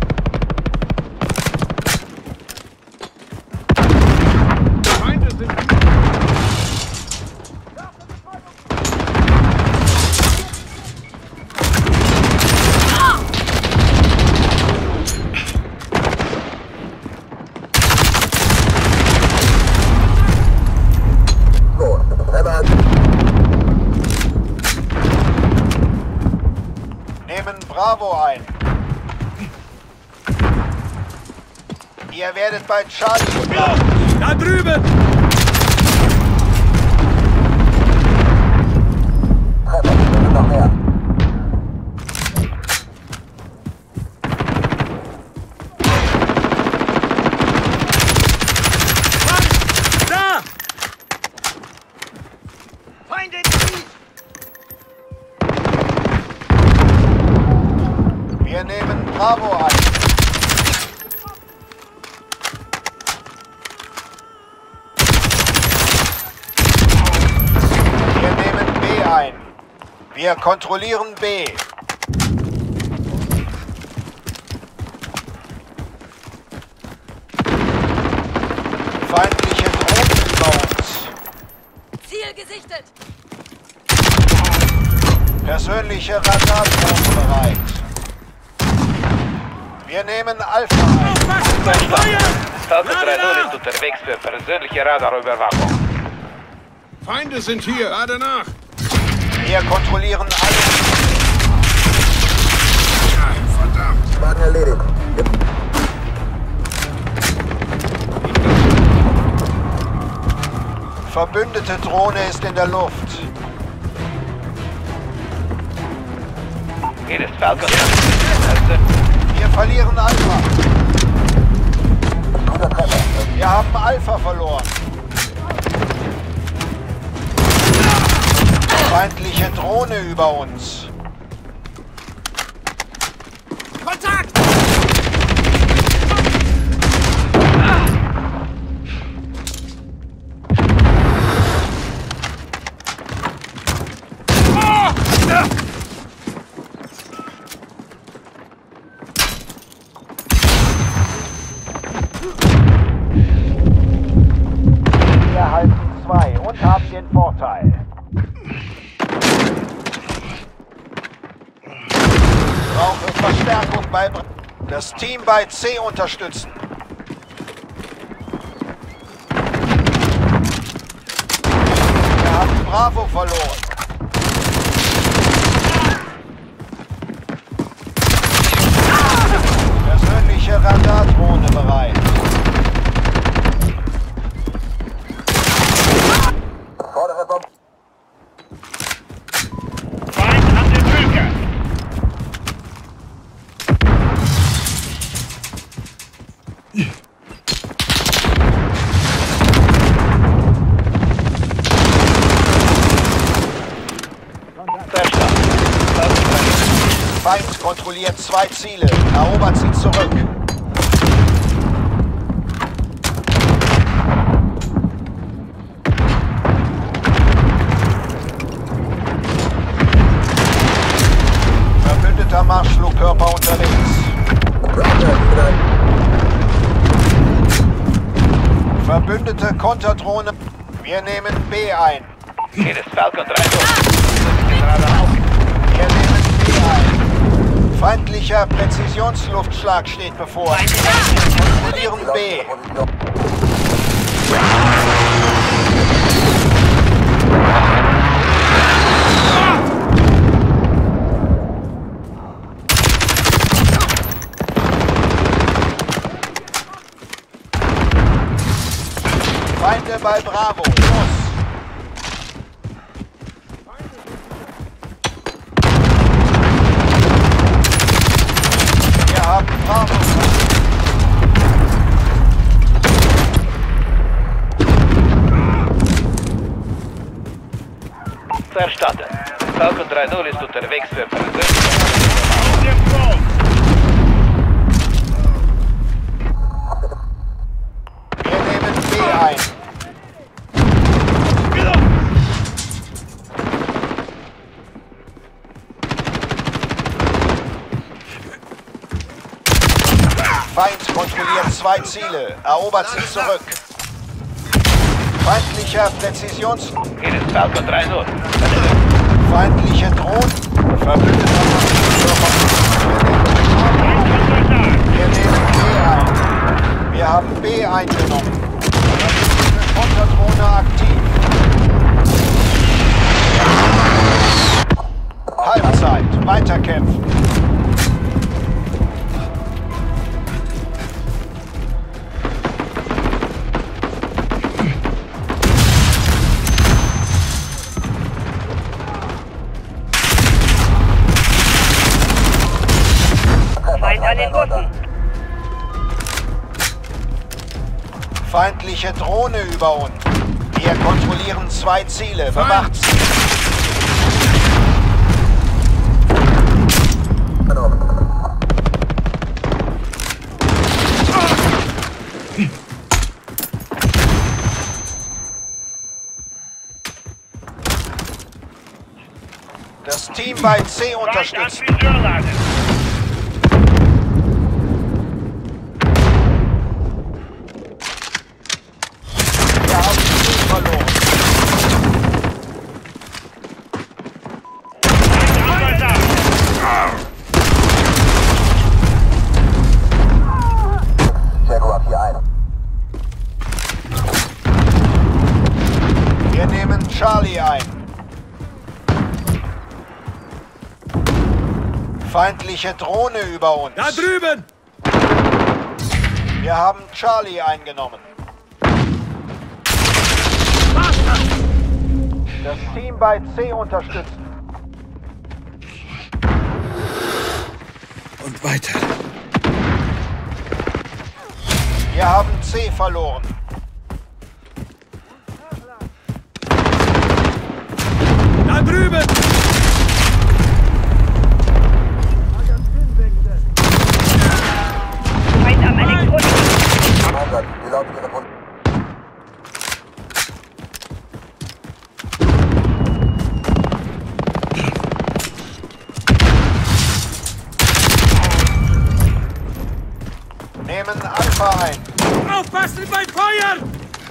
Feinde sind... Nehmen Bravo ein. Ihr werdet bei Charlie bleiben. Da drüben! Treffer, noch mehr. Da! Feinde in Ziel! Wir nehmen Bravo ein. Wir nehmen B ein. Wir kontrollieren B. Feindliche Drohnen über uns. Ziel gesichtet! Persönliche Radardrohnen bereit. Wir nehmen Alpha ein. Aufpassen beim Feuer! Falcon drei null ist unterwegs für persönliche Radarüberwachung. Feinde sind hier, gerade nach. Wir kontrollieren alle. Nein, verdammt. Wagen erledigt. Verbündete Drohne ist in der Luft. Hier ist Falcon. Wir verlieren Alpha. Guter Treffer. Wir haben Alpha verloren. Feindliche Drohne über uns. Kontakt! bei Bra das Team bei C unterstützen. Wir haben Bravo verloren. Persönliche Radardrohne bereit. Vordere Bombe. Feind an der Brücke. Verstanden. Feind kontrolliert zwei Ziele. Erobert sie zurück. Verbündeter Marschflugkörper unterwegs. Verbündete Konterdrohne. Wir nehmen B ein. Hier ist Falcon drei Null. Wir nehmen B ein. Feindlicher Präzisionsluftschlag steht bevor. Wir kontrollieren B. Feinde bei Bravo. Los! Wir haben Bravo. Verstanden. Falcon drei Null ist unterwegs für Versöhnung. Wir nehmen B ein. Feind kontrolliert zwei Ziele. Erobert sie zurück. Feindlicher Präzisions... Hier ist Falcon drei Null. Feindliche Drohnen. Verbündeter Wir nehmen B ein. Wir haben B eingenommen. Verbündete Konterdrohne aktiv. Halbzeit. Weiterkämpfen. An den Bussen. Feindliche Drohne über uns. Wir kontrollieren zwei Ziele. Bewacht sie. Das Team bei C unterstützt. Wir nehmen Charlie ein. Feindliche Drohne über uns. Da drüben! Wir haben Charlie eingenommen. Das Team bei C unterstützen. Und weiter. Wir haben C verloren. Da drüben! Feind am Elektronik. Die laufen ihre Wunden. Nehmen Alpha ein. Aufpassen bei Feuer!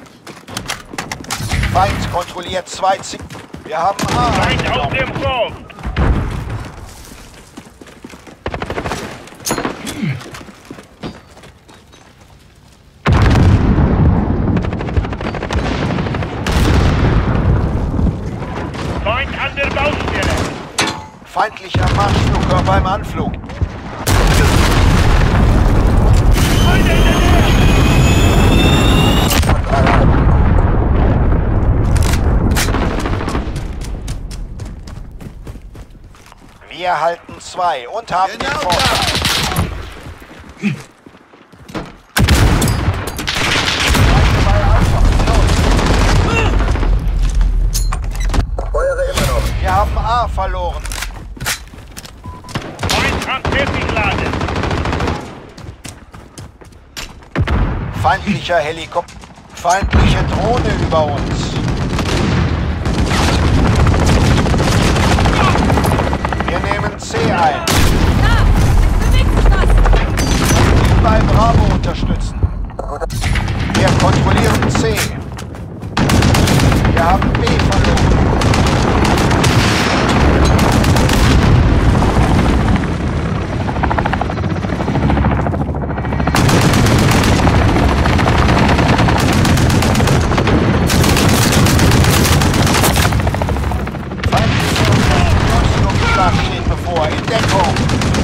Feind kontrolliert zwei Ziele. Wir haben A eingenommen. Feind an der Baustelle. Feindlicher Marschflugkörper im Anflug. Feinde in der Nähe. Wir halten zwei und haben den Vorteil. Feuere immer noch. Wir haben A verloren. Feind am Fertigladen. Feindlicher Helikopter. Feindliche Drohne über uns. Wir nehmen C ein. Da! Bewegt sich was! Bei Bravo unterstützen. Wir kontrollieren C. Wir haben B verloren. Luftschlag steht bevor. In Deckung.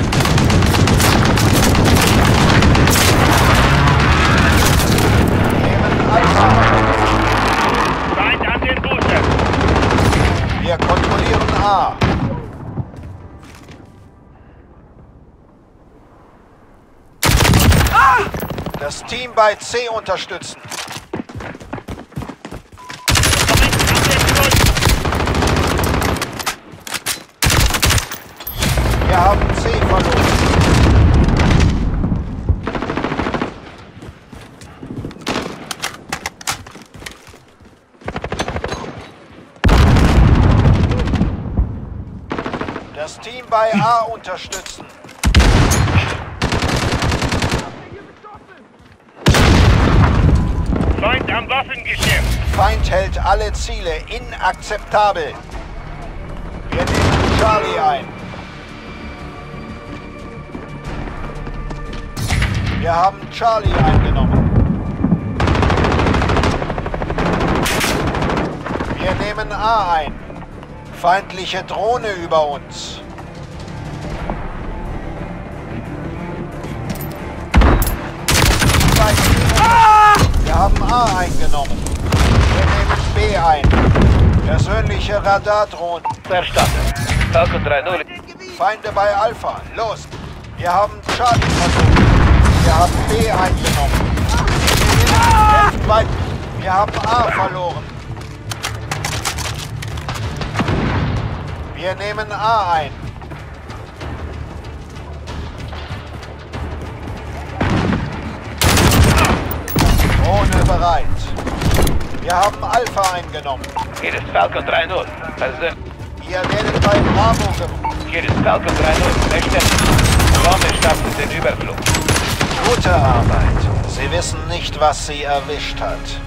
Nehmen Alpha. Feind an den Booten. Wir kontrollieren A. Das Team bei C unterstützen. Feind an den Booten. Wir haben C verloren. Das Team bei A unterstützen. Feind am Waffengeschäft. Feind hält alle Ziele inakzeptabel. Wir nehmen Charlie ein. Wir haben Charlie eingenommen. Wir nehmen A ein. Feindliche Drohne über uns. Wir haben A eingenommen. Wir nehmen B ein. Persönliche Radardrohnen. Verstanden. Falcon drei null. Feinde bei Alpha. Los. Wir haben Charlie versucht. Wir haben B eingenommen. Kämpft weiter. Wir haben A verloren. Wir nehmen A ein. Drohne bereit. Wir haben Alpha eingenommen. Hier ist Falcon drei null. Also, Ihr werdet bei Bravo gerufen. hier ist Falcon drei null. Verständigt. Bombe startet den Überflug. Gute Arbeit. Sie wissen nicht, was sie erwischt hat.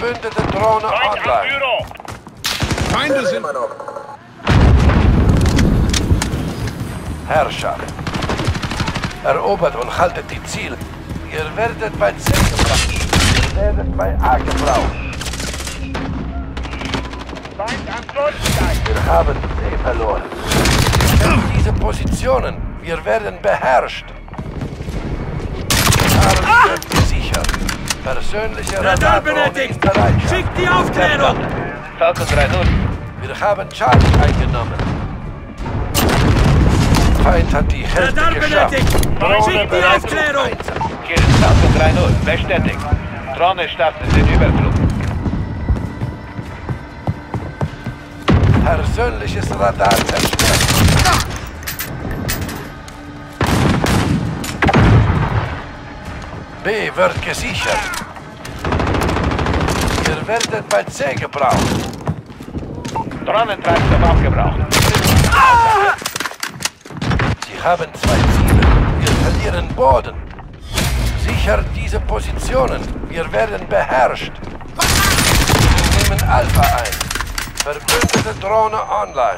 Verbündete Drohne online. Feinde sind... Immer noch. Herrschaft. Erobert und haltet die Ziele. Ihr werdet bei C gebraucht. Ihr werdet bei A gebraucht. Wir haben C verloren. Nehmt diese Positionen. Wir werden beherrscht. Fahren wird gesichert. Persönliche Radar Radardrohne in benötigt! Bereitschaft. Schickt die Aufklärung! Falcon drei null. Wir haben Charlie eingenommen. Feind hat die Hälfte Radar geschafft. benötigt! Drohne Schickt die bereit zum Aufklärung! Einsatz. Hier ist Falcon drei null. Bestätigt. Drohne startet den Überflug. Persönliches Radar zerstört. B wird gesichert. Ihr werdet bei C gebraucht. Drohnentreibstoff aufgebraucht. Sie haben zwei Ziele. Wir verlieren Boden. Sichert diese Positionen. Wir werden beherrscht. Wir nehmen Alpha ein. Verbündete Drohne online.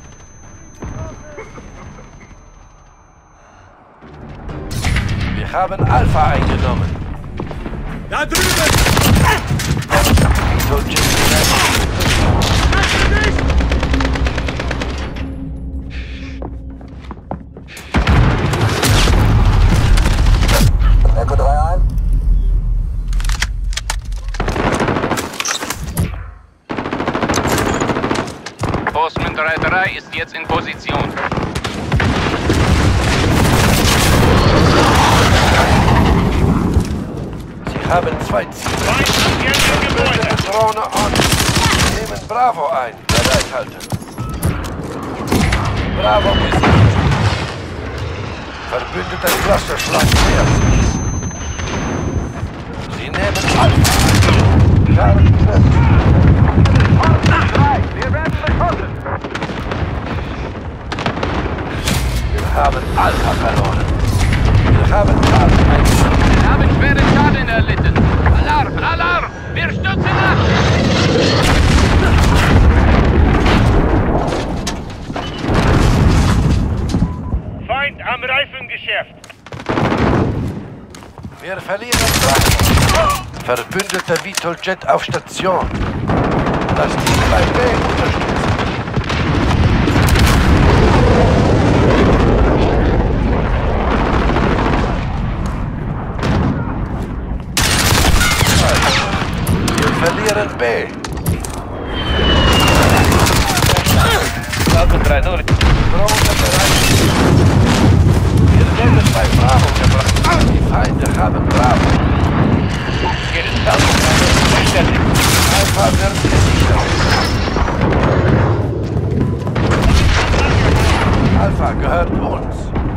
Wir haben Alpha eingenommen. Da drüben! So, Echo drei eins. Postman drei drei ist jetzt in Position. Sie haben zwei Ziele. Verbündete Drohne on. Wir nehmen Bravo ein. Bereithalten. Bravo gesichert. Verbündeter Clusterschlag nähert sich. Sie nehmen Alpha. Charlie fest. Wir werden beschossen! Wir haben Alpha verloren. Wir haben Charlie eingenommen. Wir haben schwere Schaden erlitten. Alarm! Alarm! Wir stürzen ab! Feind am Reifengeschäft. Wir verlieren Bravo. Verbündeter Vitol-Jet auf Station. Das Team bei B unterstützen. Wir verlieren B. Falcon drei null. Drohne bereit. Wir werden bei Bravo gebracht. Die Feinde haben Bravo. Hier ist Falcon drei null. Bestätigt. Alpha wird gesichert. Alpha gehört uns.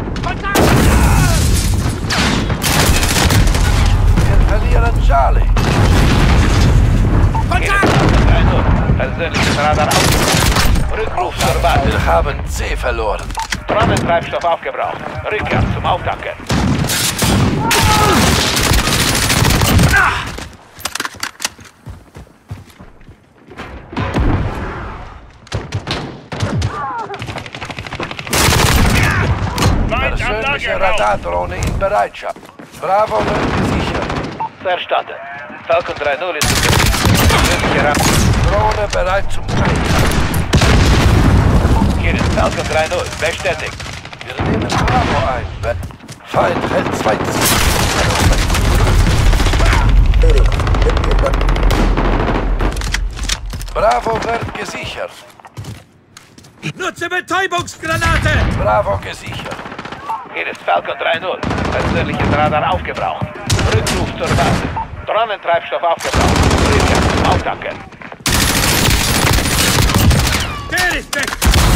Wir verlieren Charlie. Hier ist Falcon drei null. Persönliches Radar aufgebraucht. Rückruf zur Basis. Wir haben C verloren. Drohnentreibstoff aufgebraucht. Rückkehr zum Auftanken. Persönliche Radardrohne in Bereitschaft. Bravo wird gesichert. Verstanden. Falcon drei null ist unterwegs. Persönliche Radar. Drohne bereit zum Einsatz. Hier ist Falcon drei null. Bestätigt. Wir nehmen Bravo ein. Be- Feind hält zwei Ziele. Bravo wird gesichert. Nutze Betäubungsgranate! Bravo gesichert. Hier ist Falcon drei null. Persönliches Radar aufgebraucht. Rückruf zur Basis. Drohnentreibstoff aufgebraucht. Rückkehr zum Auftanken. Der ist weg!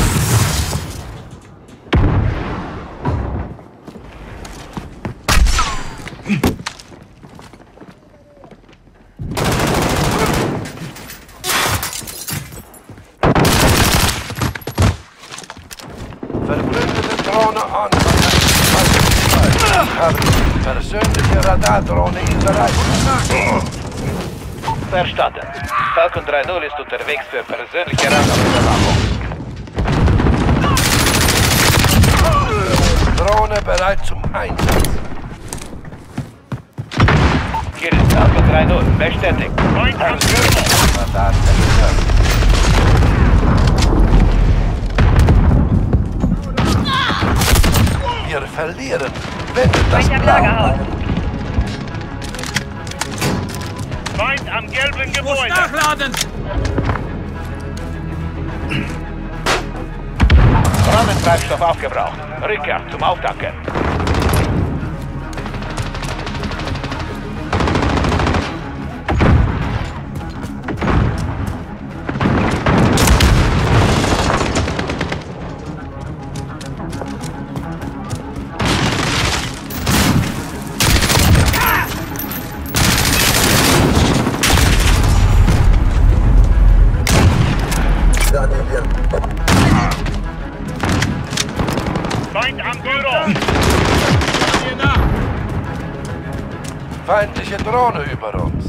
Verbündete Drohne an. Haben persönliche Radardrohne in Bereitschaft. Verstanden. Falcon drei null ist unterwegs für persönliche Radarüberwachung. Drohne bereit zum Einsatz. Hier ist Falcon drei null. Bestätigt. Radar zerstört. Wir verlieren. Wendet das Blau. Feind am gelben Ich muss Gebäude. nachladen! Drohnentreibstoff aufgebraucht. Rückkehr zum Auftanken. Feind am Büro. Hier nach! Feindliche Drohne über uns.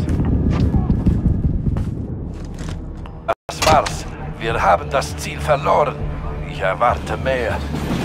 Das war's. Wir haben das Ziel verloren. Ich erwarte mehr.